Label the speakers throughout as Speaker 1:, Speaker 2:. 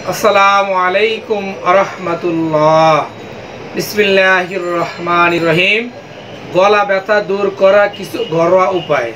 Speaker 1: আসসালামু আলাইকুম আরহামাতুল্লাহ। বিসমিল্লাহির রহমানির রহিম। গলা ব্যথা দূর করা কিছু ঘরোয়া উপায়।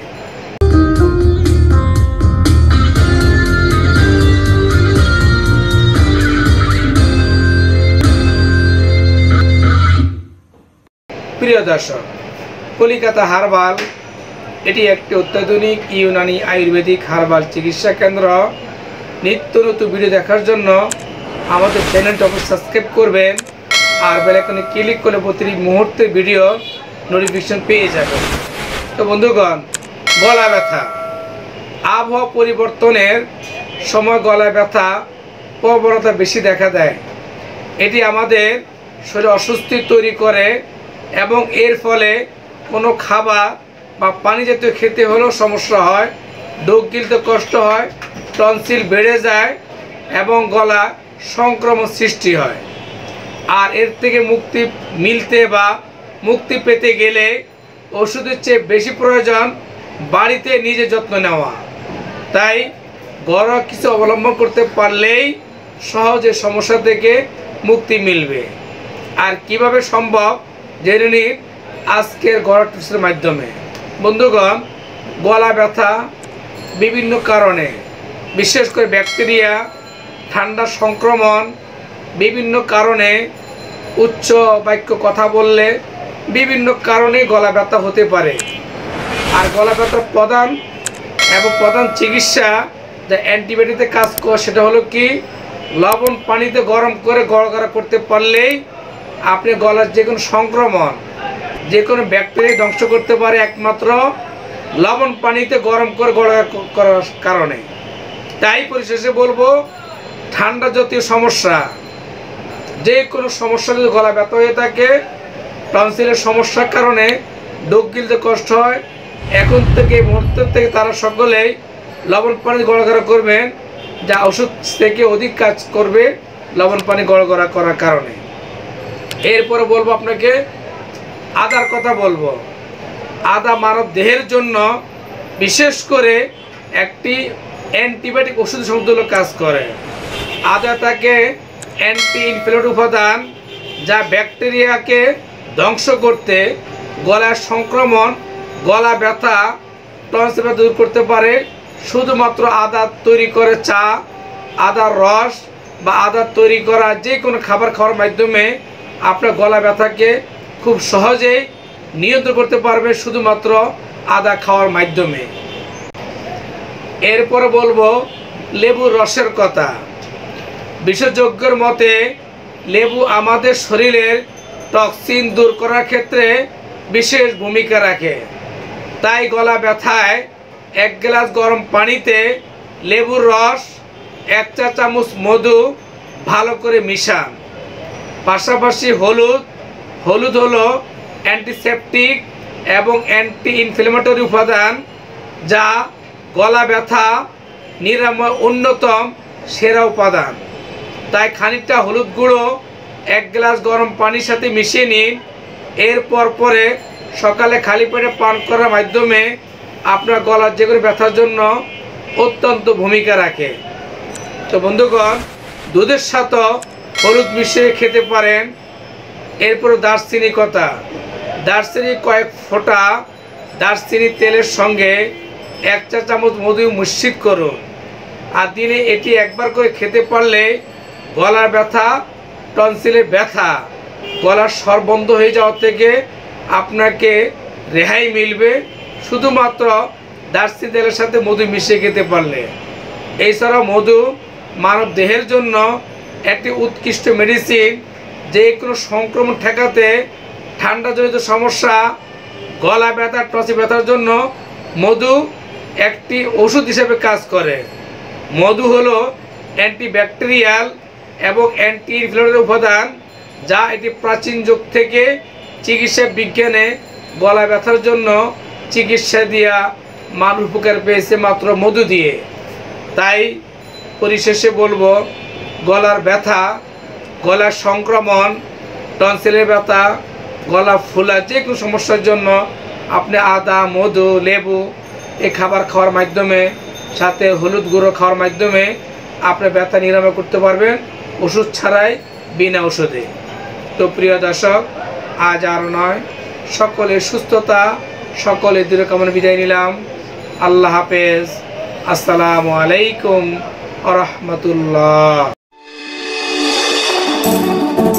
Speaker 1: প্রিয় দর্শক, কলিকাতা হার্বাল এটি একটি অত্যাধুনিক ইউনানি আয়ুর্বেদিক হার্বাল চিকিৎসা কেন্দ্র। নিত্য নতুন ভিডিও দেখার জন্য আমাদের চ্যানেলটা অবশ্যই সাবস্ক্রাইব করবেন আর বেল আইকনে ক্লিক করলে প্রতি মুহূর্তে ভিডিও নোটিফিকেশন পেয়ে যাবেন। তো বন্ধুগণ, গলা ব্যথা, আবহাওয়া পরিবর্তনের সময় গলা ব্যথা প্রবণতা বেশি দেখা দেয়। এটি আমাদের শরীরে অস্বস্তি তৈরি করে এবং এর ফলে কোনো খাবার বা পানি জাতীয় খেতে হলেও সমস্যা হয়, ঢোক গিলতে কষ্ট হয়, টনসিল বেড়ে যায় এবং গলা সংক্রমণ সৃষ্টি হয়। আর এর থেকে মুক্তি পেতে গেলে ওষুধের চেয়ে বেশি প্রয়োজন বাড়িতে নিজে যত্ন নেওয়া। তাই ঘরোয়া কিছু অবলম্বন করতে পারলেই সহজে সমস্যা থেকে মুক্তি মিলবে। আর কিভাবে সম্ভব জেনে নিন আজকের ঘরোয়া টিপসের মাধ্যমে। বন্ধুগণ, গলা ব্যথা বিভিন্ন কারণে, বিশেষ করে ব্যাকটেরিয়া, ঠান্ডা সংক্রমণ, বিভিন্ন কারণে, উচ্চ বাক্য কথা বললে, বিভিন্ন কারণে গলা ব্যথা হতে পারে। আর গলা ব্যথার প্রধান চিকিৎসা যা অ্যান্টিবায়োটিকে কাজ করে সেটা হলো কি, লবণ পানিতে গরম করে গড়গড়া করতে পারলেই আপনি গলার যে কোনো সংক্রমণ, যে কোনো ব্যাকটেরিয়া ধ্বংস করতে পারে একমাত্র লবণ পানিতে গরম করে গড়গড়া করার কারণে। তাই পরিশেষে বলবো, ঠান্ডা জাতীয় সমস্যা, যে কোনো সমস্যা যদি গলা ব্যথা হয়ে থাকে, টনসিলের সমস্যার কারণে ঢোক গিলতে কষ্ট হয়, এখন থেকে মুহূর্ত থেকে তারা সকলেই লবণ পানি গড়গড়া করবেন, যা ওষুধ থেকে অধিক কাজ করবে লবণ পানি গড়গড়া করার কারণে। এরপরে বলবো আপনাকে আদার কথা বলবো। আদা মানব দেহের জন্য বিশেষ করে একটি অ্যান্টিবায়োটিক ওষুধ সমতুল্য কাজ করে। আদা থাকে অ্যান্টি ইনফ্লেমেটরি উপাদান, যা ব্যাকটেরিয়াকে ধ্বংস করতে, গলার সংক্রমণ, গলা ব্যথা, টনসিল দূর করতে পারে। শুধুমাত্র আদা তৈরি করে চা, আদার রস বা আদা তৈরি করা যে কোনো খাবার খাওয়ার মাধ্যমে আপনার গলা ব্যথাকে খুব সহজেই নিয়ন্ত্রণ করতে পারবে, শুধুমাত্র আদা খাওয়ার মাধ্যমে। এরপরে বলবো লেবুর রসের কথা। বিশেষজ্ঞের মতে লেবু আমাদের শরীরের টক্সিন দূর করার ক্ষেত্রে বিশেষ ভূমিকা রাখে। তাই গলা ব্যথায় 1 গ্লাস গরম পানিতে লেবুর রস, 1 চা চামচ মধু ভালো করে মিশান। পাশাপাশি হলুদ হলো অ্যান্টিসেপটিক এবং অ্যান্টি ইনফ্লেমেটরি উপাদান, যা গলা ব্যথা নিরাময় অন্যতম সেরা উপাদান। তাই খানিকটা হলুদ গুঁড়ো 1 গ্লাস গরম পানির সাথে মিশিয়ে নিন। এরপর সকালে খালি পেটে পান করার মাধ্যমে আপনার গলার যে কোনো ব্যথার জন্য অত্যন্ত ভূমিকা রাখে। তো বন্ধুগণ, দুধের সাথে হলুদ মিশিয়ে খেতে পারেন। এরপর দারচিনি কথা। দারচিনি কয়েক ফোঁটা দারচিনি তেলের সঙ্গে 1 চা চামচ মধু মিশ্রিত করুন। আর দিনে এটি একবার করে খেতে পারলে গলার ব্যথা, টনসিলের ব্যথা, গলার স্বর বন্ধ হয়ে যাওয়া থেকে আপনাকে রেহাই মিলবে, শুধুমাত্র দারচিনি তেলের সাথে মধু মিশিয়ে খেতে পারলে। এছাড়াও মধু মানব দেহের জন্য একটি উৎকৃষ্ট মেডিসিন। যে কোনো সংক্রমণ ঠেকাতে, ঠান্ডাজনিত সমস্যা, গলা ব্যথা, টনসিল ব্যথার জন্য মধু একটি ওষুধ হিসেবে কাজ করে। মধু হলো অ্যান্টিব্যাকটেরিয়াল এবং অ্যান্টি ইনফ্লেমেটরি উপাদান, যা এটি প্রাচীন যুগ থেকে চিকিৎসা বিজ্ঞানে গলা ব্যথার জন্য চিকিৎসা দিয়া মানুষ উপকার পেয়েছে মাত্র মধু দিয়ে। তাই পরিশেষে বলবো, গলার ব্যথা, গলার সংক্রমণ, টনসিলের ব্যথা, গলা ফোলা যে কোনো সমস্যার জন্য আপনি আদা, মধু, লেবু এই খাবার খাওয়ার মাধ্যমে, সাথে হলুদ গুঁড়ো খাওয়ার মাধ্যমে আপনার ব্যথা নিরাময় করতে পারবেন ওষুধ ছাড়াই, বিনা ওষুধে। তো প্রিয় দর্শক, আজ আর নয়, সকলের সুস্থতা, সকলের দীর্ঘকামনা বিদায় নিলাম। আল্লাহ হাফেজ। আসসালামু আলাইকুম ওয়া রাহমাতুল্লাহ।